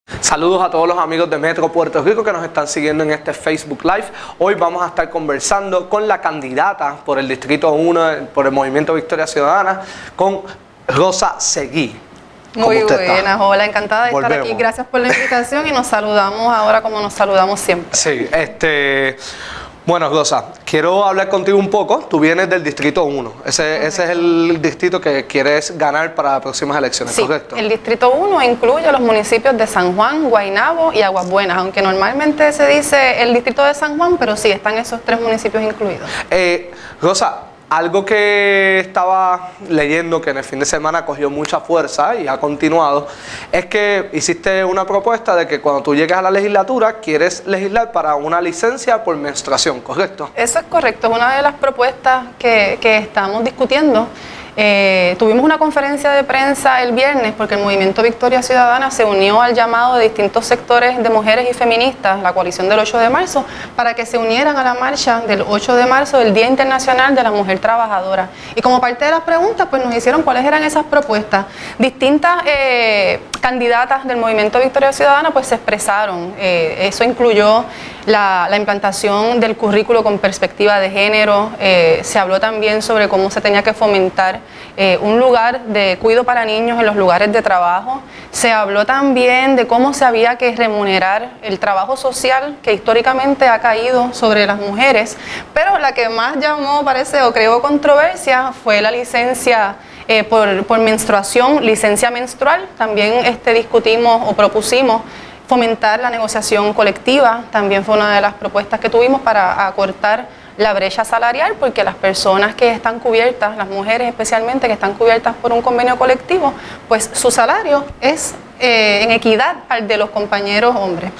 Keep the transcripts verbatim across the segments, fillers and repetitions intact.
Saludos a todos los amigos de Metro Puerto Rico que nos están siguiendo en este Facebook Live. Hoy vamos a estar conversando con la candidata por el Distrito uno, por el Movimiento Victoria Ciudadana, con Rosa Seguí. Muy buenas, hola, encantada de Volvemos. estar aquí. Gracias por la invitación y nos saludamos ahora como nos saludamos siempre. Sí, este... Bueno, Rosa, quiero hablar contigo un poco. Tú vienes del Distrito uno. Ese, ese es el distrito que quieres ganar para las próximas elecciones, sí, ¿correcto? El Distrito uno incluye los municipios de San Juan, Guaynabo y Aguas Buenas, aunque normalmente se dice el Distrito de San Juan, pero sí, están esos tres municipios incluidos. Eh, Rosa, algo que estaba leyendo que en el fin de semana cogió mucha fuerza y ha continuado, es que hiciste una propuesta de que cuando tú llegues a la legislatura quieres legislar para una licencia por menstruación, ¿correcto? Eso es correcto, es una de las propuestas que, que estamos discutiendo. Eh, tuvimos una conferencia de prensa el viernes porque el Movimiento Victoria Ciudadana se unió al llamado de distintos sectores de mujeres y feministas, la coalición del ocho de marzo, para que se unieran a la marcha del ocho de marzo, del Día Internacional de la Mujer Trabajadora. Y como parte de las preguntas, pues nos hicieron cuáles eran esas propuestas. Distintas eh, candidatas del Movimiento Victoria Ciudadana pues se expresaron. Eh, eso incluyó la, la implantación del currículo con perspectiva de género. Eh, se habló también sobre cómo se tenía que fomentar Eh, un lugar de cuidado para niños en los lugares de trabajo. Se habló también de cómo se había que remunerar el trabajo social que históricamente ha caído sobre las mujeres, pero la que más llamó, parece, o creó controversia fue la licencia eh, por, por menstruación, licencia menstrual. También este, discutimos o propusimos fomentar la negociación colectiva. También fue una de las propuestas que tuvimos para acortar la brecha salarial, porque las personas que están cubiertas, las mujeres especialmente que están cubiertas por un convenio colectivo, pues su salario es eh, en equidad al de los compañeros hombres.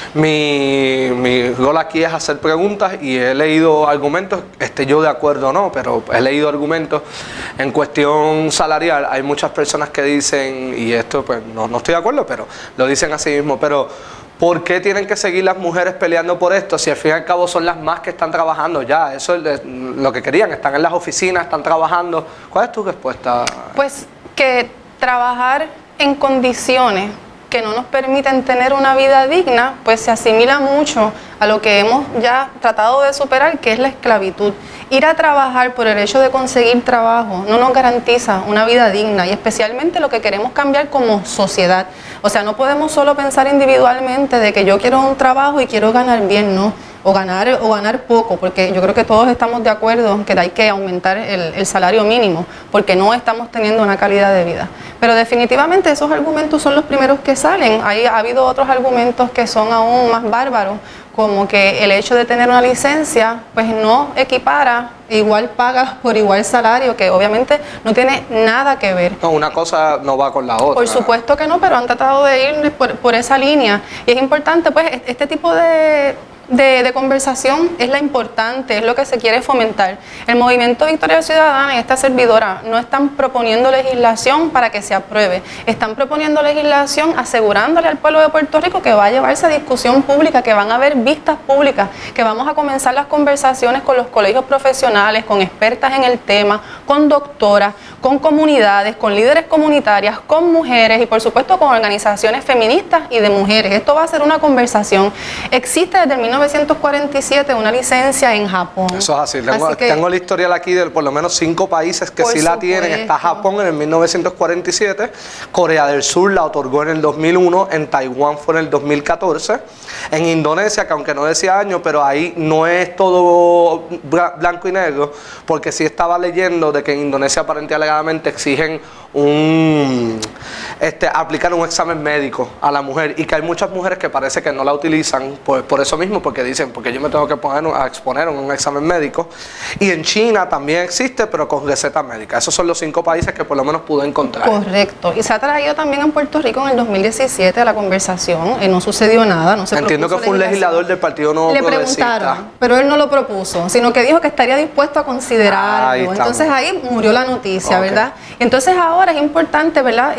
Mi, mi rol aquí es hacer preguntas y he leído argumentos, esté yo de acuerdo o no, pero he leído argumentos en cuestión salarial. Hay muchas personas que dicen, y esto pues no, no estoy de acuerdo, pero lo dicen así mismo, pero ¿por qué tienen que seguir las mujeres peleando por esto si al fin y al cabo son las más que están trabajando ya? Eso es lo que querían, están en las oficinas, están trabajando. ¿Cuál es tu respuesta? Pues que trabajar en condiciones que no nos permiten tener una vida digna, pues se asimila mucho a lo que hemos ya tratado de superar, que es la esclavitud. Ir a trabajar por el hecho de conseguir trabajo no nos garantiza una vida digna, y especialmente lo que queremos cambiar como sociedad. O sea, no podemos solo pensar individualmente de que yo quiero un trabajo y quiero ganar bien, no, o ganar, o ganar poco, porque yo creo que todos estamos de acuerdo que hay que aumentar el, el salario mínimo, porque no estamos teniendo una calidad de vida. Pero definitivamente esos argumentos son los primeros que salen. Hay, ha habido otros argumentos que son aún más bárbaros, como que el hecho de tener una licencia pues no equipara igual paga por igual salario, que obviamente no tiene nada que ver. No, una cosa no va con la otra. Por supuesto que no, pero han tratado de ir por, por esa línea. Y es importante, pues, este tipo de... De, de conversación es la importante, es lo que se quiere fomentar. El Movimiento Victoria Ciudadana y esta servidora no están proponiendo legislación para que se apruebe, están proponiendo legislación asegurándole al pueblo de Puerto Rico que va a llevarse a discusión pública, que van a haber vistas públicas, que vamos a comenzar las conversaciones con los colegios profesionales, con expertas en el tema, con doctoras, con comunidades, con líderes comunitarias, con mujeres y por supuesto con organizaciones feministas y de mujeres. Esto va a ser una conversación. Existe desde el mil novecientos cuarenta y siete una licencia en Japón. Eso es así. Tengo, así que, tengo el historial aquí de por lo menos cinco países que sí la tienen. Está Japón en el mil novecientos cuarenta y siete, Corea del Sur la otorgó en el dos mil uno, en Taiwán fue en el dos mil catorce, en Indonesia, que aunque no decía año, pero ahí no es todo blanco y negro, porque sí estaba leyendo de que en Indonesia aparentemente alegadamente exigen un este aplicar un examen médico a la mujer, y que hay muchas mujeres que parece que no la utilizan por, por eso mismo, porque dicen, porque yo me tengo que poner a exponer en un examen médico. Y en China también existe, pero con receta médica. Esos son los cinco países que por lo menos pude encontrar. Correcto. Y se ha traído también en Puerto Rico en el dos mil diecisiete a la conversación, y no sucedió nada. No se Entiendo que fue un legislador del Partido Nuevo Le Progresista. preguntaron, pero él no lo propuso, sino que dijo que estaría dispuesto a considerarlo. Ahí Entonces ahí murió la noticia, okay. ¿verdad? Entonces ahora es importante, ¿verdad? Están todos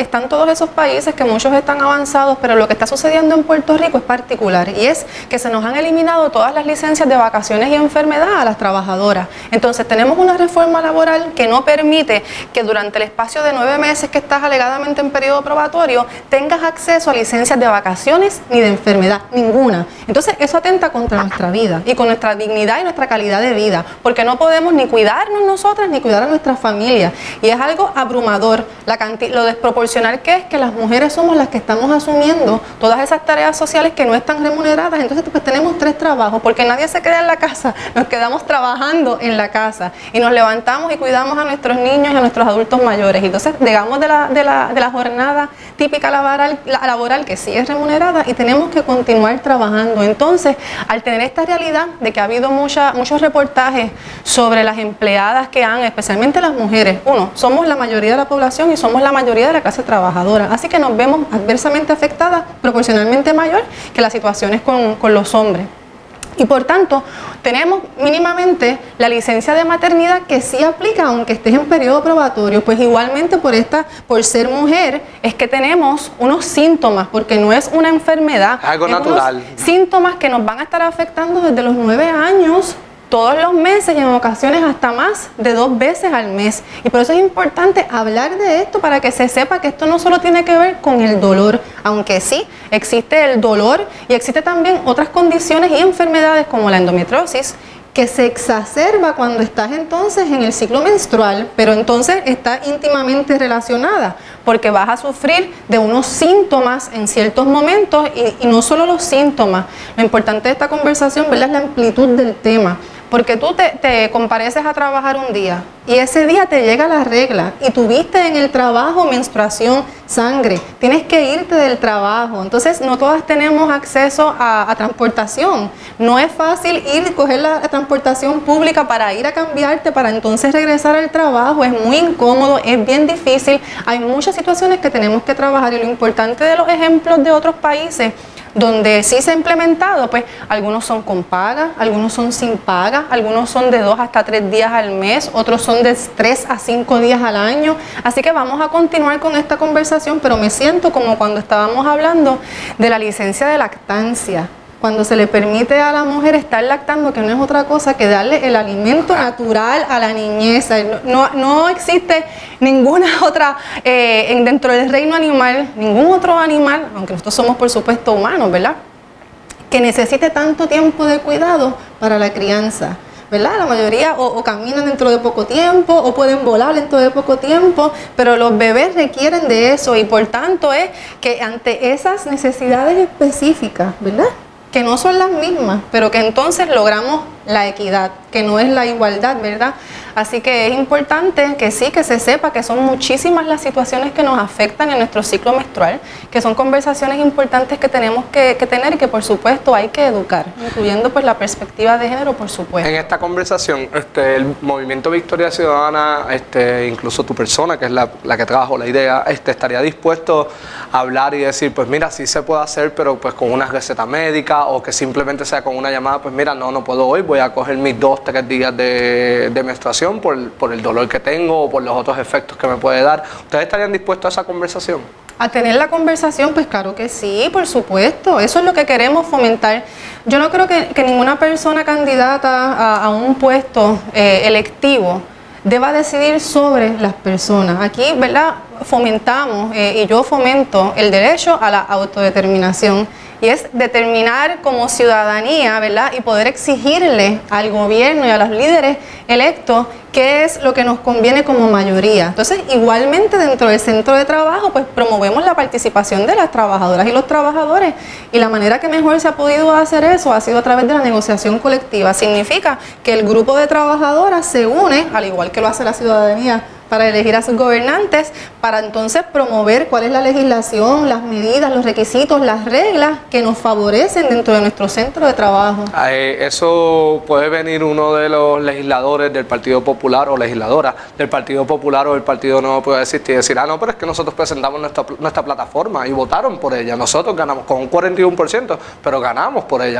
esos países que muchos están avanzados, pero lo que está sucediendo en Puerto Rico es particular y es que se nos han eliminado todas las licencias de vacaciones y enfermedad a las trabajadoras. Entonces tenemos una reforma laboral que no permite que durante el espacio de nueve meses que estás alegadamente en periodo probatorio tengas acceso a licencias de vacaciones ni de enfermedad, ninguna. Entonces eso atenta contra nuestra vida y con nuestra dignidad y nuestra calidad de vida, porque no podemos ni cuidarnos nosotras ni cuidar a nuestra familia. Y es algo abrumador la cantidad, lo desproporcional que es que las mujeres somos las que estamos asumiendo todas esas tareas sociales que no están remuneradas. Entonces pues tenemos tres trabajos, porque nadie se queda en la casa, nos quedamos trabajando en la casa y nos levantamos y cuidamos a nuestros niños y a nuestros adultos mayores. Entonces llegamos de la, de la, de la jornada típica laboral, la, laboral que sí es remunerada y tenemos que continuar trabajando. Entonces, al tener esta realidad de que ha habido mucha, muchos reportajes sobre las empleadas que han, especialmente las mujeres, uno, somos la mayoría de la población y somos la mayoría de la clase trabajadora, así que nos vemos adversamente afectadas, proporcionalmente mayor que las situaciones con, con los hombres. Y por tanto, tenemos mínimamente la licencia de maternidad que sí aplica aunque estés en periodo probatorio, pues igualmente por esta, por ser mujer, es que tenemos unos síntomas, porque no es una enfermedad, algo es natural. Unos síntomas que nos van a estar afectando desde los nueve años, todos los meses y en ocasiones hasta más de dos veces al mes. Y por eso es importante hablar de esto para que se sepa que esto no solo tiene que ver con el dolor, aunque sí existe el dolor y existe también otras condiciones y enfermedades como la endometriosis, que se exacerba cuando estás entonces en el ciclo menstrual, pero entonces está íntimamente relacionada, porque vas a sufrir de unos síntomas en ciertos momentos y, y no solo los síntomas. Lo importante de esta conversación, ¿verdad?, es la amplitud del tema. Porque tú te, te compareces a trabajar un día y ese día te llega la regla y tuviste en el trabajo menstruación, sangre, tienes que irte del trabajo. Entonces no todas tenemos acceso a, a transportación. No es fácil ir y coger la, la transportación pública para ir a cambiarte, para entonces regresar al trabajo. Es muy incómodo, es bien difícil. Hay muchas situaciones que tenemos que trabajar y lo importante de los ejemplos de otros países donde sí se ha implementado, pues algunos son con paga, algunos son sin paga, algunos son de dos hasta tres días al mes, otros son de tres a cinco días al año. Así que vamos a continuar con esta conversación, pero me siento como cuando estábamos hablando de la licencia de lactancia, cuando se le permite a la mujer estar lactando, que no es otra cosa que darle el alimento natural a la niñez. No, no existe ninguna otra, eh, en, dentro del reino animal, ningún otro animal, aunque nosotros somos por supuesto humanos, ¿verdad?, que necesite tanto tiempo de cuidado para la crianza, ¿verdad? La mayoría o, o caminan dentro de poco tiempo o pueden volar dentro de poco tiempo, pero los bebés requieren de eso y por tanto es que ante esas necesidades específicas, ¿verdad?, que no son las mismas, pero que entonces logramos la equidad, que no es la igualdad, ¿verdad? Así que es importante que sí, que se sepa que son muchísimas las situaciones que nos afectan en nuestro ciclo menstrual, que son conversaciones importantes que tenemos que, que tener y que por supuesto hay que educar, incluyendo pues la perspectiva de género, por supuesto. En esta conversación, este, el Movimiento Victoria Ciudadana, este, incluso tu persona, que es la, la que trajo la idea, este, estaría dispuesto a hablar y decir, pues mira, sí se puede hacer, pero pues con una receta médica o que simplemente sea con una llamada, pues mira, no, no puedo hoy, voy a coger mis dos, tres días de, de menstruación por, por el dolor que tengo o por los otros efectos que me puede dar. ¿Ustedes estarían dispuestos a esa conversación? A tener la conversación, pues claro que sí, por supuesto. Eso es lo que queremos fomentar. Yo no creo que, que ninguna persona candidata a, a un puesto eh, electivo deba decidir sobre las personas. Aquí, ¿verdad?, fomentamos eh, y yo fomento el derecho a la autodeterminación. Y es determinar como ciudadanía, ¿verdad?, y poder exigirle al gobierno y a los líderes electos qué es lo que nos conviene como mayoría. Entonces, igualmente dentro del centro de trabajo, pues promovemos la participación de las trabajadoras y los trabajadores. Y la manera que mejor se ha podido hacer eso ha sido a través de la negociación colectiva. Significa que el grupo de trabajadoras se une, al igual que lo hace la ciudadanía, para elegir a sus gobernantes, para entonces promover cuál es la legislación, las medidas, los requisitos, las reglas que nos favorecen dentro de nuestro centro de trabajo. Eh, eso puede venir uno de los legisladores del Partido Popular o legisladora del Partido Popular o del Partido Nuevo puede existir y decir, ah, no, pero es que nosotros presentamos nuestra, nuestra plataforma y votaron por ella. Nosotros ganamos con un cuarenta y uno por ciento, pero ganamos por ella.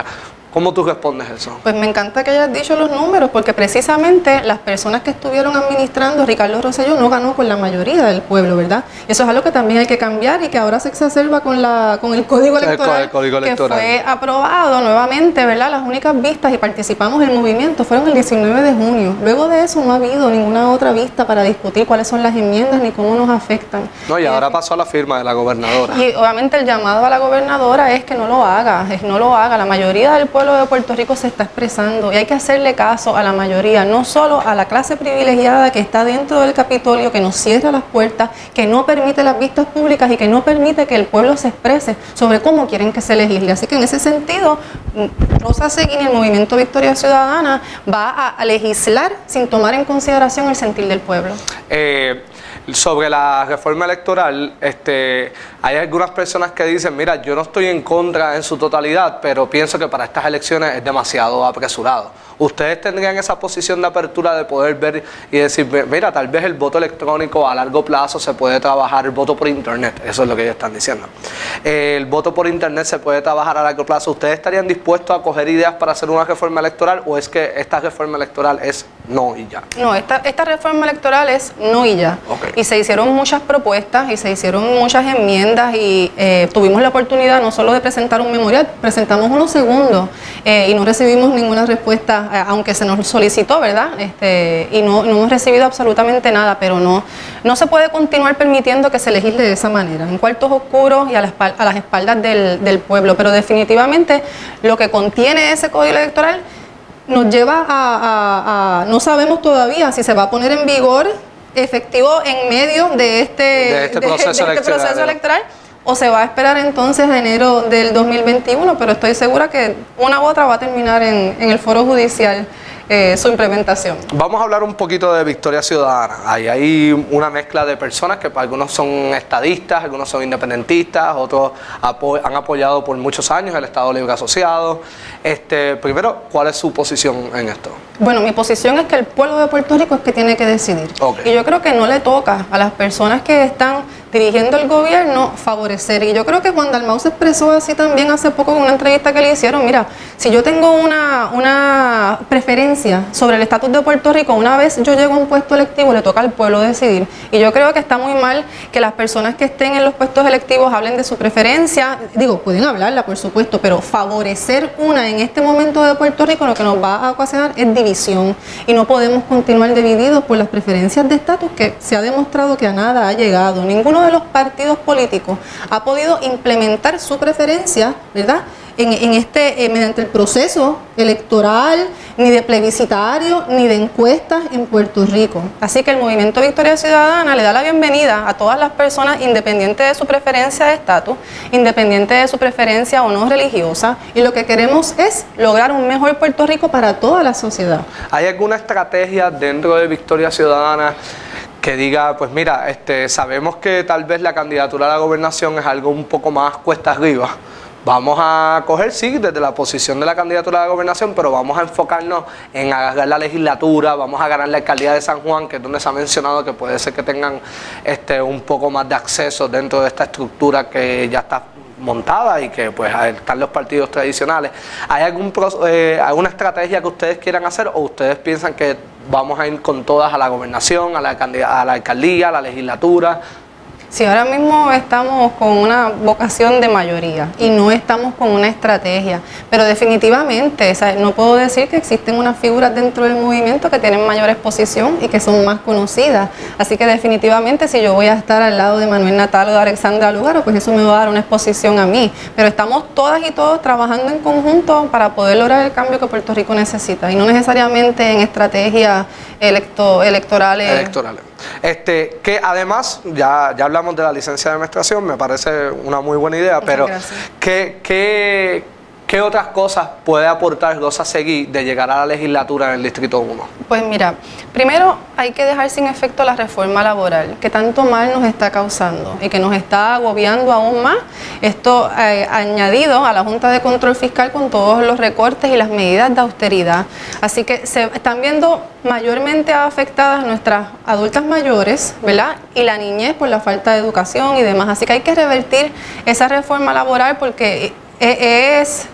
¿Cómo tú respondes eso? Pues me encanta que hayas dicho los números, porque precisamente las personas que estuvieron administrando, Ricardo Rosselló no ganó con la mayoría del pueblo, ¿verdad? Eso es algo que también hay que cambiar y que ahora se exacerba con, la, con el Código Electoral, el Código Electoral que fue aprobado nuevamente, ¿verdad? Las únicas vistas y participamos en el movimiento fueron el diecinueve de junio. Luego de eso no ha habido ninguna otra vista para discutir cuáles son las enmiendas ni cómo nos afectan. No, y ahora pasó a la firma de la gobernadora. Y obviamente el llamado a la gobernadora es que no lo haga, es no lo haga. La mayoría del pueblo de Puerto Rico se está expresando y hay que hacerle caso a la mayoría, no solo a la clase privilegiada que está dentro del Capitolio, que nos cierra las puertas, que no permite las vistas públicas y que no permite que el pueblo se exprese sobre cómo quieren que se legisle. Así que en ese sentido, Rosa Seguín y el Movimiento Victoria Ciudadana va a, a legislar sin tomar en consideración el sentir del pueblo. Eh, Sobre la reforma electoral, este, hay algunas personas que dicen, mira, yo no estoy en contra en su totalidad, pero pienso que para estas elecciones es demasiado apresurado. ¿Ustedes tendrían esa posición de apertura de poder ver y decir, mira, tal vez el voto electrónico a largo plazo se puede trabajar, el voto por internet, eso es lo que ellos están diciendo, eh, el voto por internet se puede trabajar a largo plazo? ¿Ustedes estarían dispuestos a coger ideas para hacer una reforma electoral o es que esta reforma electoral es no y ya? No, esta, esta reforma electoral es no y ya. Okay. Y se hicieron muchas propuestas y se hicieron muchas enmiendas y eh, tuvimos la oportunidad no solo de presentar un memorial, presentamos uno segundo eh, y no recibimos ninguna respuesta, eh, aunque se nos solicitó, ¿verdad? Este, y no, no hemos recibido absolutamente nada, pero no, no se puede continuar permitiendo que se legisle de esa manera, en cuartos oscuros y a, la a las espaldas del, del pueblo, pero definitivamente lo que contiene ese código electoral nos lleva a, a, a no sabemos todavía si se va a poner en vigor efectivo en medio de este, de este, de, proceso, de este electoral. proceso electoral o se va a esperar entonces a enero del dos mil veintiuno, pero estoy segura que una u otra va a terminar en, en el foro judicial eh, su implementación. Vamos a hablar un poquito de Victoria Ciudadana. Ahí hay una mezcla de personas que para algunos son estadistas, algunos son independentistas, otros apo han apoyado por muchos años el Estado Libre Asociado. Este, primero, ¿cuál es su posición en esto? Bueno, mi posición es que el pueblo de Puerto Rico es que tiene que decidir. Okay. Y yo creo que no le toca a las personas que están dirigiendo el gobierno favorecer. Y yo creo que Juan Dalmau se expresó así también hace poco en una entrevista que le hicieron. Mira, si yo tengo una, una preferencia sobre el estatus de Puerto Rico, una vez yo llego a un puesto electivo, le toca al pueblo decidir. Y yo creo que está muy mal que las personas que estén en los puestos electivos hablen de su preferencia. Digo, pueden hablarla, por supuesto, pero favorecer una en este momento de Puerto Rico lo que nos va a ocasionar es división. Y no podemos continuar divididos por las preferencias de estatus que se ha demostrado que a nada ha llegado. Ninguno de los partidos políticos ha podido implementar su preferencia, ¿verdad?, en, en este, eh, mediante el proceso electoral, ni de plebiscitario, ni de encuestas en Puerto Rico. Así que el Movimiento Victoria Ciudadana le da la bienvenida a todas las personas, independiente de su preferencia de estatus, independiente de su preferencia o no religiosa, y lo que queremos es lograr un mejor Puerto Rico para toda la sociedad. ¿Hay alguna estrategia dentro de Victoria Ciudadana que diga, pues mira, este, sabemos que tal vez la candidatura a la gobernación es algo un poco más cuesta arriba? Vamos a coger, sí, desde la posición de la candidatura a la gobernación, pero vamos a enfocarnos en agarrar la legislatura, vamos a ganar la alcaldía de San Juan, que es donde se ha mencionado que puede ser que tengan este, un poco más de acceso dentro de esta estructura que ya está montada y que pues están los partidos tradicionales. ¿Hay algún eh, alguna estrategia que ustedes quieran hacer o ustedes piensan que vamos a ir con todas a la gobernación, a la, a la alcaldía, a la legislatura? Sí, ahora mismo estamos con una vocación de mayoría y no estamos con una estrategia, pero definitivamente, o sea, no puedo decir que existen unas figuras dentro del movimiento que tienen mayor exposición y que son más conocidas, así que definitivamente si yo voy a estar al lado de Manuel Natal o de Alexandra Lúgaro, pues eso me va a dar una exposición a mí, pero estamos todas y todos trabajando en conjunto para poder lograr el cambio que Puerto Rico necesita y no necesariamente en estrategias electo electorales. Electorales. Este, que además, ya, ya hablamos de la licencia de administración, me parece una muy buena idea, muchas pero ¿qué, qué, ¿qué otras cosas puede aportar Rosa Seguí de llegar a la legislatura en el Distrito uno? Pues mira, primero hay que dejar sin efecto la reforma laboral, que tanto mal nos está causando y que nos está agobiando aún más. Esto eh, añadido a la Junta de Control Fiscal con todos los recortes y las medidas de austeridad. Así que se están viendo mayormente afectadas nuestras adultas mayores, ¿verdad? Y la niñez por la falta de educación y demás. Así que hay que revertir esa reforma laboral porque es...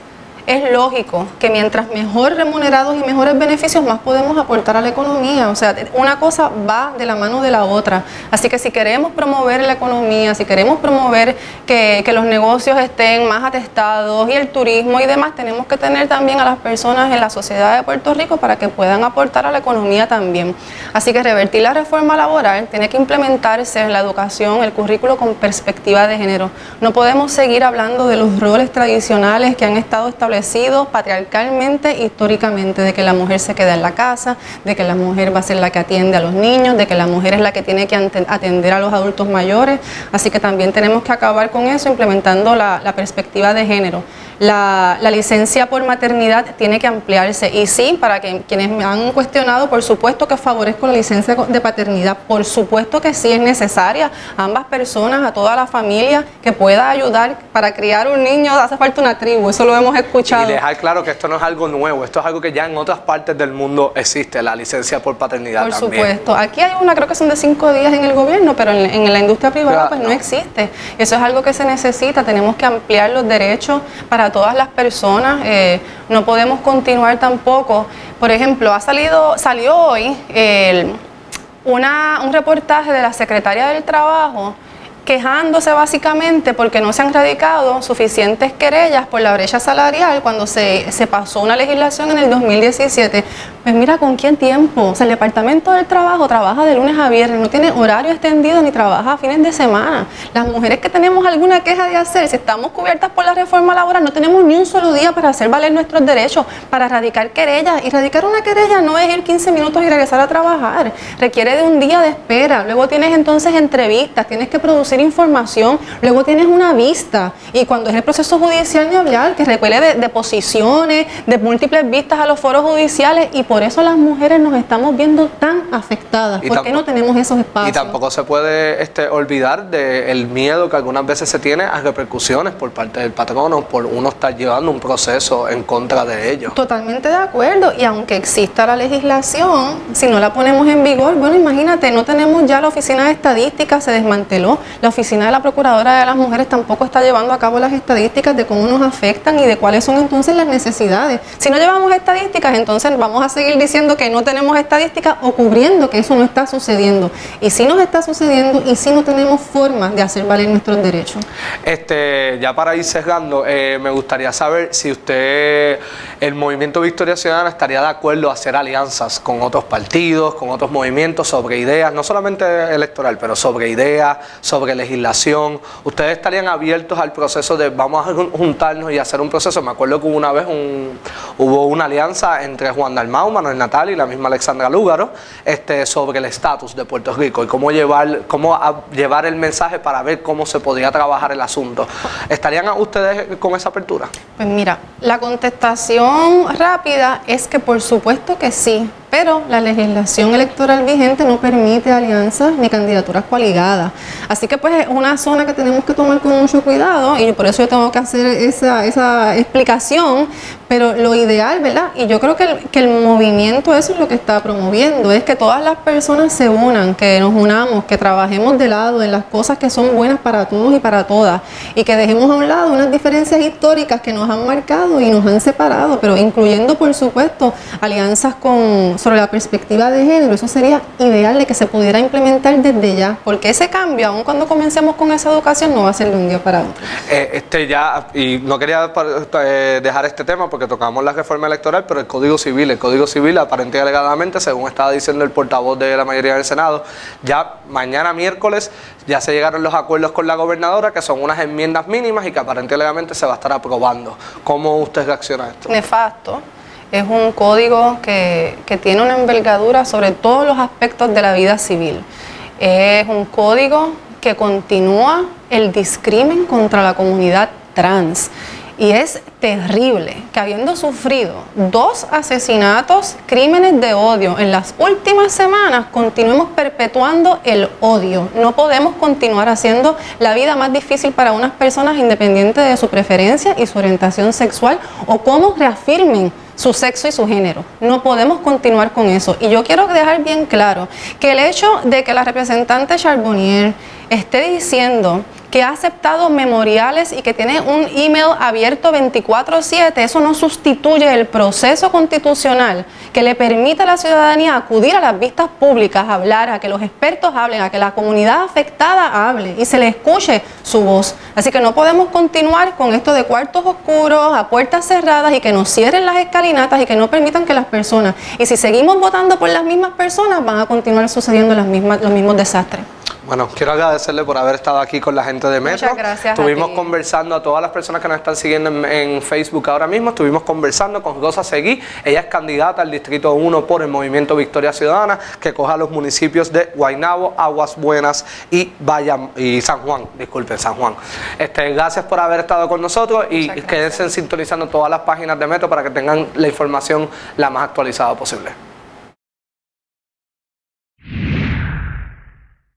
es lógico que mientras mejor remunerados y mejores beneficios, más podemos aportar a la economía. O sea, una cosa va de la mano de la otra. Así que si queremos promover la economía, si queremos promover que, que los negocios estén más atestados y el turismo y demás, tenemos que tener también a las personas en la sociedad de Puerto Rico para que puedan aportar a la economía también. Así que revertir la reforma laboral tiene que implementarse en la educación, el currículo con perspectiva de género. No podemos seguir hablando de los roles tradicionales que han estado establecidos patriarcalmente, históricamente, de que la mujer se queda en la casa, de que la mujer va a ser la que atiende a los niños, de que la mujer es la que tiene que atender a los adultos mayores. Así que también tenemos que acabar con eso implementando la, la perspectiva de género. La, la licencia por maternidad tiene que ampliarse y sí, para que quienes me han cuestionado, por supuesto que favorezco la licencia de paternidad, por supuesto que sí es necesaria, ambas personas, a toda la familia que pueda ayudar para criar un niño, hace falta una tribu, eso lo hemos escuchado. Y dejar claro que esto no es algo nuevo, esto es algo que ya en otras partes del mundo existe, la licencia por paternidad por también. Por supuesto, aquí hay una, creo que son de cinco días en el gobierno, pero en, en la industria privada pues no. no existe, eso es algo que se necesita, tenemos que ampliar los derechos para todas las personas, eh, no podemos continuar tampoco. Por ejemplo, ha salido, salió hoy el, una, un reportaje de la Secretaria del Trabajo quejándose básicamente porque no se han radicado suficientes querellas por la brecha salarial cuando se, se pasó una legislación en el dos mil diecisiete. Pues mira, ¿con quién tiempo? O sea, el Departamento del Trabajo trabaja de lunes a viernes, no tiene horario extendido ni trabaja a fines de semana. Las mujeres que tenemos alguna queja de hacer, si estamos cubiertas por la reforma laboral, no tenemos ni un solo día para hacer valer nuestros derechos, para radicar querellas. Y radicar una querella no es ir quince minutos y regresar a trabajar, requiere de un día de espera. Luego tienes entonces entrevistas, tienes que producir información, luego tienes una vista y cuando es el proceso judicial ni hablar, que requiere de, de posiciones, de múltiples vistas a los foros judiciales y por eso las mujeres nos estamos viendo tan afectadas, porque no tenemos esos espacios. Y tampoco se puede este, olvidar del miedo que algunas veces se tiene a repercusiones por parte del patrono, por uno estar llevando un proceso en contra de ellos. Totalmente de acuerdo, y aunque exista la legislación, si no la ponemos en vigor, bueno, imagínate, no tenemos ya la oficina de estadística, se desmanteló, la oficina de la Procuradora de las Mujeres tampoco está llevando a cabo las estadísticas de cómo nos afectan y de cuáles son entonces las necesidades. Si no llevamos estadísticas, entonces vamos a seguir diciendo que no tenemos estadísticas o cubriendo que eso no está sucediendo. Y si nos está sucediendo y si no tenemos formas de hacer valer nuestros derechos. Este, ya para ir cerrando, eh, me gustaría saber si usted, el Movimiento Victoria Ciudadana, estaría de acuerdo a hacer alianzas con otros partidos, con otros movimientos sobre ideas, no solamente electoral, pero sobre ideas, sobre legislación. ¿Ustedes estarían abiertos al proceso de vamos a juntarnos y hacer un proceso? Me acuerdo que una vez un, hubo una alianza entre Juan Dalmau, Manuel Natal y la misma Alexandra Lúgaro este, sobre el estatus de Puerto Rico y cómo llevar, cómo a, llevar el mensaje para ver cómo se podía trabajar el asunto. ¿Estarían ustedes con esa apertura? Pues mira, la contestación rápida es que por supuesto que sí, pero la legislación electoral vigente no permite alianzas ni candidaturas coaligadas. Así que pues es una zona que tenemos que tomar con mucho cuidado y por eso yo tengo que hacer esa, esa explicación, pero lo ideal, ¿verdad? Y yo creo que el, que el movimiento eso es lo que está promoviendo, es que todas las personas se unan, que nos unamos, que trabajemos de lado en las cosas que son buenas para todos y para todas y que dejemos a un lado unas diferencias históricas que nos han marcado y nos han separado, pero incluyendo por supuesto alianzas con sobre la perspectiva de género. Eso sería ideal de que se pudiera implementar desde ya, porque ese cambio, aun cuando comencemos con esa educación, no va a ser de un día para otro. Eh, este ya, y no quería eh, dejar este tema porque tocamos la reforma electoral, pero el Código Civil, el Código Civil aparentemente y alegadamente, según estaba diciendo el portavoz de la mayoría del Senado, ya mañana miércoles ya se llegaron los acuerdos con la gobernadora, que son unas enmiendas mínimas y que aparentemente y alegadamente se va a estar aprobando. ¿Cómo usted reacciona a esto? Nefasto. Es un código que, que tiene una envergadura sobre todos los aspectos de la vida civil. Es un código que continúa el discrimen contra la comunidad trans. Y es terrible que habiendo sufrido dos asesinatos, crímenes de odio en las últimas semanas, continuemos perpetuando el odio. No podemos continuar haciendo la vida más difícil para unas personas independiente de su preferencia y su orientación sexual o cómo reafirmen su sexo y su género. No podemos continuar con eso. Y yo quiero dejar bien claro que el hecho de que la representante Charbonnier esté diciendo que ha aceptado memoriales y que tiene un email abierto veinticuatro siete, eso no sustituye el proceso constitucional que le permite a la ciudadanía acudir a las vistas públicas, a hablar, a que los expertos hablen, a que la comunidad afectada hable y se le escuche su voz. Así que no podemos continuar con esto de cuartos oscuros, a puertas cerradas y que nos cierren las escalinatas y que no permitan que las personas, y si seguimos votando por las mismas personas, van a continuar sucediendo las mismas, los mismos desastres. Bueno, quiero agradecerle por haber estado aquí con la gente de Metro. Muchas gracias. Estuvimos conversando a todas las personas que nos están siguiendo en, en Facebook ahora mismo. Estuvimos conversando con Rosa Seguí. Ella es candidata al Distrito uno por el Movimiento Victoria Ciudadana, que coja los municipios de Guaynabo, Aguas Buenas y Bayam y San Juan. Disculpen, San Juan. Este, gracias por haber estado con nosotros y quédense sintonizando todas las páginas de Metro para que tengan la información la más actualizada posible.